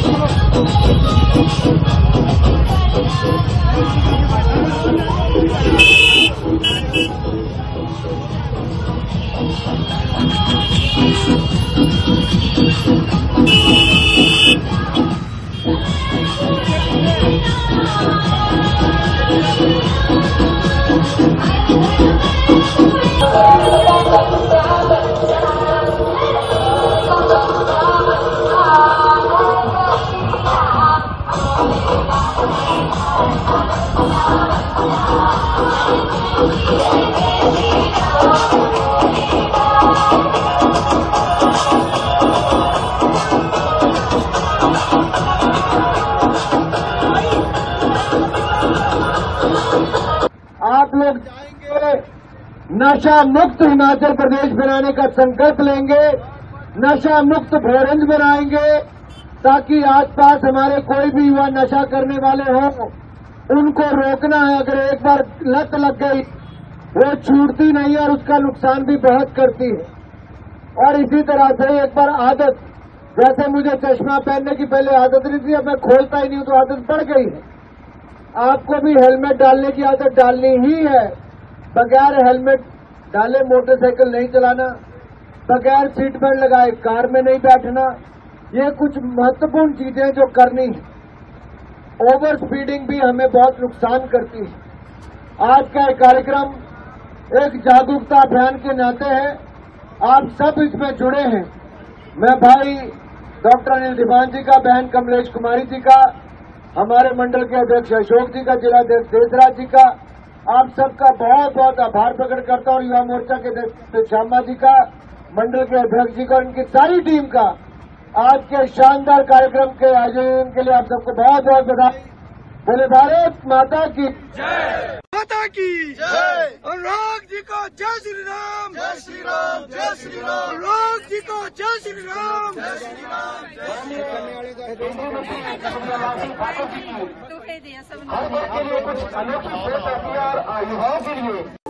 आप लोग जाएंगे, नशा मुक्त हिमाचल प्रदेश बनाने का संकल्प लेंगे, नशा मुक्त भोरंज बनाएंगे, ताकि आसपास हमारे कोई भी युवा नशा करने वाले हों, उनको रोकना है। अगर एक बार लत लग गई वो छूटती नहीं और उसका नुकसान भी बहुत करती है। और इसी तरह से एक बार आदत, जैसे मुझे चश्मा पहनने की पहले आदत नहीं थी, अब मैं खोलता ही नहीं हूं तो आदत पड़ गई है। आपको भी हेलमेट डालने की आदत डालनी ही है। बगैर हेलमेट डाले मोटरसाइकिल नहीं चलाना, बगैर सीट बेल्ट लगाए कार में नहीं बैठना, ये कुछ महत्वपूर्ण चीजें जो करनी है। ओवर स्पीडिंग भी हमें बहुत नुकसान करती है। आज का कार्यक्रम एक जागरूकता अभियान के नाते है, आप सब इसमें जुड़े हैं। मैं भाई डॉक्टर अनिल दीवान जी का, बहन कमलेश कुमारी जी का, हमारे मंडल के अध्यक्ष अशोक जी का, जिलाध्यक्ष देसराज जी का, आप सबका बहुत बहुत आभार प्रकट करता हूं। युवा मोर्चा के अध्यक्ष श्यामा जी का, मंडल के अध्यक्ष जी का, उनकी सारी टीम का आज के शानदार कार्यक्रम के आयोजन के लिए आप सबको बहुत बहुत बधाई। बोले भारत माता की जय, माता की जय। अनुराग जी को जय श्री राम, जय श्री राम, जय श्री राम। अनुराग जी को जय श्री राम, जय श्री राम, जय श्री राम। कुछ अनोखी और युवाओं के लिए